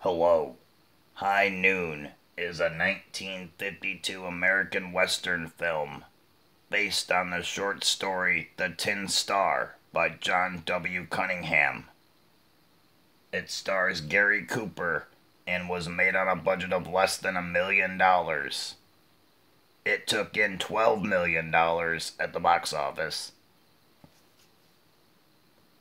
Hello. High Noon is a 1952 American Western film based on the short story The Tin Star by John W. Cunningham. It stars Gary Cooper and was made on a budget of less than $1 million. It took in $12 million at the box office